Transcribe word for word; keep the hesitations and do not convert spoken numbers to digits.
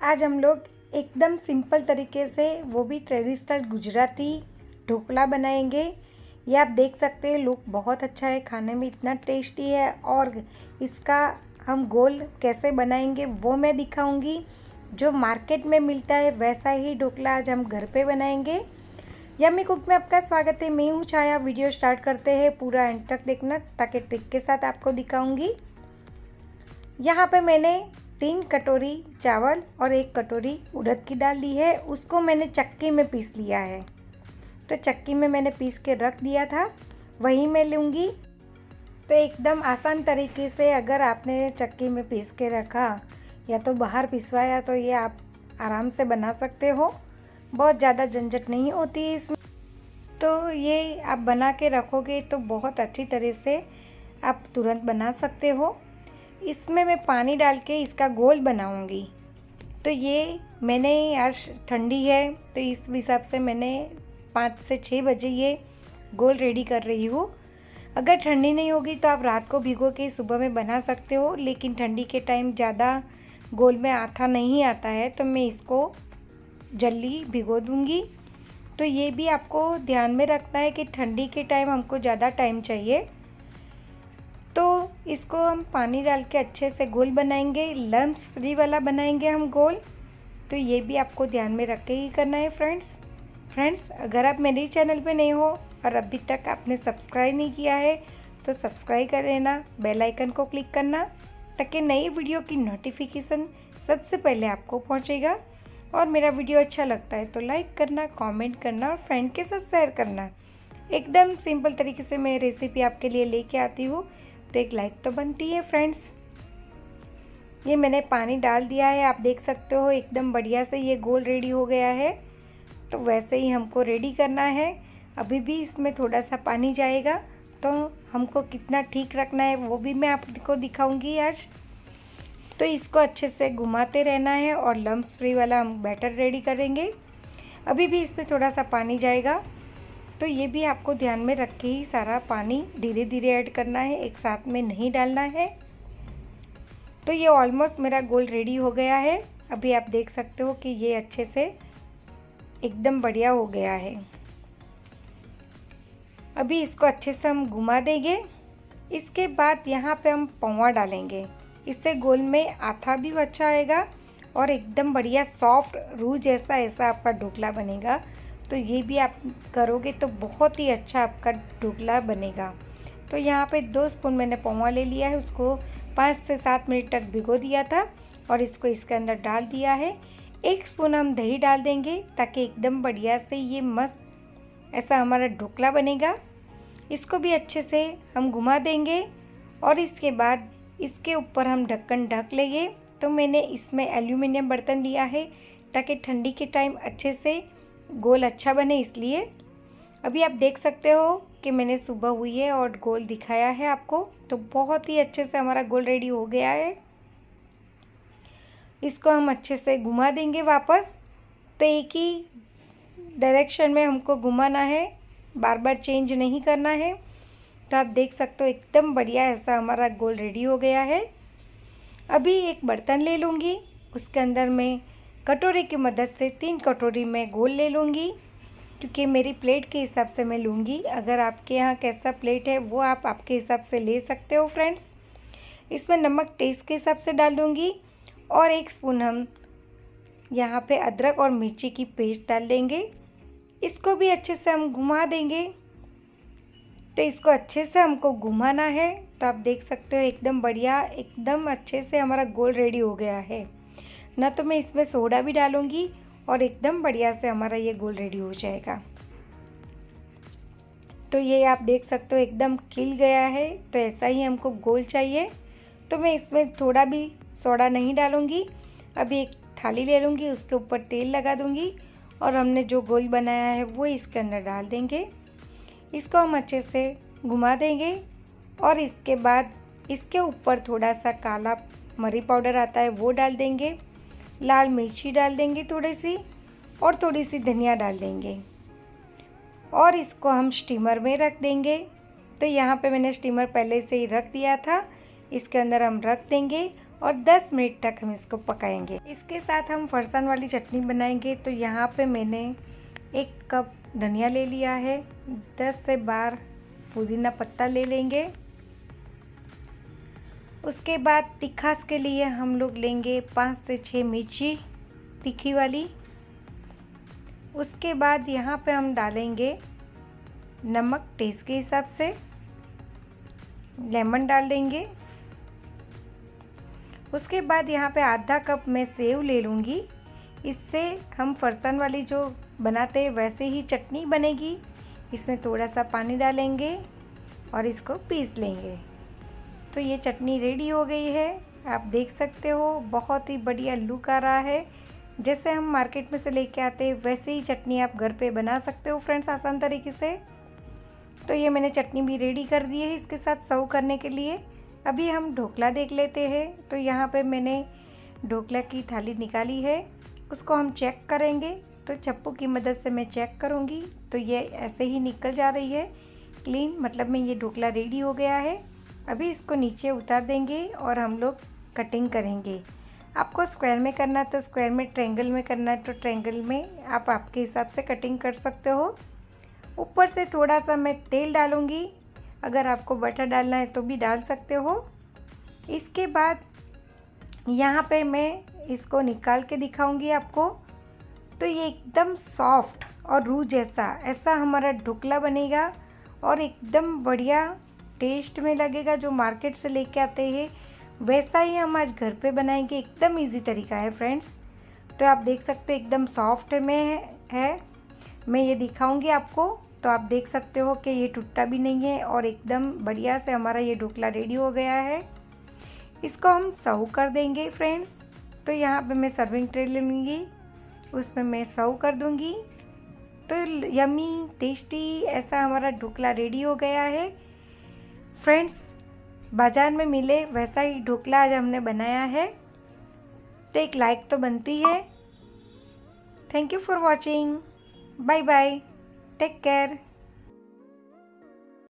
आज हम लोग एकदम सिंपल तरीके से, वो भी ट्रेडिशनल गुजराती ढोकला बनाएंगे। ये आप देख सकते हैं, लुक बहुत अच्छा है, खाने में इतना टेस्टी है। और इसका हम गोल कैसे बनाएंगे वो मैं दिखाऊंगी। जो मार्केट में मिलता है वैसा ही ढोकला आज हम घर पे बनाएंगे। यम्मी कुक में आपका स्वागत है। मैं हूँ छाया। वीडियो स्टार्ट करते हैं, पूरा एंड तक देखना ताकि ट्रिक के साथ आपको दिखाऊंगी। यहाँ पे मैंने तीन कटोरी चावल और एक कटोरी उड़द की दाल ली है। उसको मैंने चक्की में पीस लिया है, तो चक्की में मैंने पीस के रख दिया था, वही मैं लूँगी। तो एकदम आसान तरीके से अगर आपने चक्की में पीस के रखा या तो बाहर पिसवाया तो ये आप आराम से बना सकते हो। बहुत ज़्यादा झंझट नहीं होती इसमें। तो ये आप बना के रखोगे तो बहुत अच्छी तरह से आप तुरंत बना सकते हो। इसमें मैं पानी डाल के इसका गोल बनाऊंगी। तो ये मैंने आज ठंडी है तो इस हिसाब से मैंने पाँच से छः बजे ये गोल रेडी कर रही हूँ। अगर ठंडी नहीं होगी तो आप रात को भिगो के सुबह में बना सकते हो, लेकिन ठंडी के टाइम ज़्यादा गोल में आथा नहीं आता है तो मैं इसको जल्दी भिगो दूँगी। तो ये भी आपको ध्यान में रखना है कि ठंडी के टाइम हमको ज़्यादा टाइम चाहिए। तो इसको हम पानी डाल के अच्छे से गोल बनाएंगे, लम्स फ्री वाला बनाएंगे हम गोल। तो ये भी आपको ध्यान में रख के ही करना है फ्रेंड्स। फ्रेंड्स अगर आप मेरे चैनल पे नए हो और अभी तक आपने सब्सक्राइब नहीं किया है तो सब्सक्राइब कर लेना, बेल आइकन को क्लिक करना ताकि नई वीडियो की नोटिफिकेशन सबसे पहले आपको पहुंचेगा। और मेरा वीडियो अच्छा लगता है तो लाइक करना, कमेंट करना और फ्रेंड के साथ शेयर करना। एकदम सिंपल तरीके से मैं रेसिपी आपके लिए लेके आती हूँ, तो एक लाइक तो बनती है फ्रेंड्स। ये मैंने पानी डाल दिया है, आप देख सकते हो एकदम बढ़िया से ये गोल रेडी हो गया है। तो वैसे ही हमको रेडी करना है। अभी भी इसमें थोड़ा सा पानी जाएगा, तो हमको कितना ठीक रखना है वो भी मैं आपको दिखाऊंगी आज। तो इसको अच्छे से घुमाते रहना है और लम्स फ्री वाला हम बैटर रेडी करेंगे। अभी भी इसमें थोड़ा सा पानी जाएगा, तो ये भी आपको ध्यान में रख के ही सारा पानी धीरे धीरे ऐड करना है, एक साथ में नहीं डालना है। तो ये ऑलमोस्ट मेरा गोल रेडी हो गया है। अभी आप देख सकते हो कि ये अच्छे से एकदम बढ़िया हो गया है। अभी इसको अच्छे से हम घुमा देंगे। इसके बाद यहाँ पे हम पौवा डालेंगे, इससे गोल में आथा भी अच्छा आएगा और एकदम बढ़िया सॉफ्ट रूह जैसा ऐसा आपका ढोकला बनेगा। तो ये भी आप करोगे तो बहुत ही अच्छा आपका ढोकला बनेगा। तो यहाँ पे दो स्पून मैंने पौवा ले लिया है, उसको पाँच से सात मिनट तक भिगो दिया था और इसको इसके अंदर डाल दिया है। एक स्पून हम दही डाल देंगे ताकि एकदम बढ़िया से ये मस्त ऐसा हमारा ढोकला बनेगा। इसको भी अच्छे से हम घुमा देंगे और इसके बाद इसके ऊपर हम ढक्कन ढक लेंगे। तो मैंने इसमें एल्यूमिनियम बर्तन लिया है ताकि ठंडी के टाइम अच्छे से गोल अच्छा बने, इसलिए। अभी आप देख सकते हो कि मैंने सुबह हुई है और गोल दिखाया है आपको। तो बहुत ही अच्छे से हमारा गोल रेडी हो गया है। इसको हम अच्छे से घुमा देंगे वापस। तो एक ही डायरेक्शन में हमको घुमाना है, बार बार चेंज नहीं करना है। तो आप देख सकते हो एकदम बढ़िया ऐसा हमारा गोल रेडी हो गया है। अभी एक बर्तन ले लूँगी, उसके अंदर मैं कटोरी की मदद से तीन कटोरी में गोल ले लूँगी, क्योंकि मेरी प्लेट के हिसाब से मैं लूँगी। अगर आपके यहाँ कैसा प्लेट है वो आप आपके हिसाब से ले सकते हो फ्रेंड्स। इसमें नमक टेस्ट के हिसाब से डाल दूँगी और एक स्पून हम यहाँ पे अदरक और मिर्ची की पेस्ट डाल देंगे। इसको भी अच्छे से हम घुमा देंगे। तो इसको अच्छे से हमको घुमाना है। तो आप देख सकते हो एकदम बढ़िया, एकदम अच्छे से हमारा गोल रेडी हो गया है ना। तो मैं इसमें सोडा भी डालूँगी और एकदम बढ़िया से हमारा ये गोल रेडी हो जाएगा। तो ये आप देख सकते हो एकदम खिल गया है। तो ऐसा ही हमको गोल चाहिए। तो मैं इसमें थोड़ा भी सोडा नहीं डालूँगी। अभी एक थाली ले लूँगी, उसके ऊपर तेल लगा दूँगी और हमने जो गोल बनाया है वो इसके अंदर डाल देंगे। इसको हम अच्छे से घुमा देंगे और इसके बाद इसके ऊपर थोड़ा सा काला मरी पाउडर आता है वो डाल देंगे, लाल मिर्ची डाल देंगे थोड़ी सी और थोड़ी सी धनिया डाल देंगे और इसको हम स्टीमर में रख देंगे। तो यहाँ पे मैंने स्टीमर पहले से ही रख दिया था, इसके अंदर हम रख देंगे और दस मिनट तक हम इसको पकाएंगे। इसके साथ हम फरसान वाली चटनी बनाएंगे। तो यहाँ पे मैंने एक कप धनिया ले लिया है, दस से बारह पुदीना पत्ता ले लेंगे। उसके बाद तिखास के लिए हम लोग लेंगे पाँच से छः मिर्ची तीखी वाली। उसके बाद यहाँ पे हम डालेंगे नमक टेस्ट के हिसाब से, लेमन डाल देंगे। उसके बाद यहाँ पे आधा कप मैं सेव ले लूँगी। इससे हम फरसान वाली जो बनाते हैं वैसे ही चटनी बनेगी। इसमें थोड़ा सा पानी डालेंगे और इसको पीस लेंगे। तो ये चटनी रेडी हो गई है। आप देख सकते हो बहुत ही बढ़िया लुक आ रहा है। जैसे हम मार्केट में से लेके आते हैं वैसे ही चटनी आप घर पे बना सकते हो फ्रेंड्स, आसान तरीके से। तो ये मैंने चटनी भी रेडी कर दी है इसके साथ सर्व करने के लिए। अभी हम ढोकला देख लेते हैं। तो यहाँ पे मैंने ढोकला की थाली निकाली है, उसको हम चेक करेंगे। तो चप्पू की मदद से मैं चेक करूँगी। तो ये ऐसे ही निकल जा रही है क्लीन, मतलब में ये ढोकला रेडी हो गया है। अभी इसको नीचे उतार देंगे और हम लोग कटिंग करेंगे। आपको स्क्वायर में करना है तो स्क्वायर में, ट्रायंगल में करना है तो ट्रायंगल में, आप आपके हिसाब से कटिंग कर सकते हो। ऊपर से थोड़ा सा मैं तेल डालूँगी, अगर आपको बटर डालना है तो भी डाल सकते हो। इसके बाद यहाँ पे मैं इसको निकाल के दिखाऊंगी आपको। तो ये एकदम सॉफ्ट और रूह जैसा ऐसा हमारा ढोकला बनेगा और एकदम बढ़िया टेस्ट में लगेगा। जो मार्केट से लेके आते हैं वैसा ही हम आज घर पे बनाएंगे। एकदम इजी तरीका है फ्रेंड्स। तो आप देख सकते हो एकदम सॉफ्ट में है। मैं ये दिखाऊंगी आपको, तो आप देख सकते हो कि ये टूटा भी नहीं है और एकदम बढ़िया से हमारा ये ढोकला रेडी हो गया है। इसको हम सर्व कर देंगे फ्रेंड्स। तो यहाँ पे मैं सर्विंग ट्रे ले लूँगी, उसमें मैं सर्व कर दूँगी। तो यमी टेस्टी ऐसा हमारा ढोकला रेडी हो गया है फ्रेंड्स। बाज़ार में मिले वैसा ही ढोकला आज हमने बनाया है। तो एक लाइक तो बनती है। Thank you for watching. Bye bye, take care.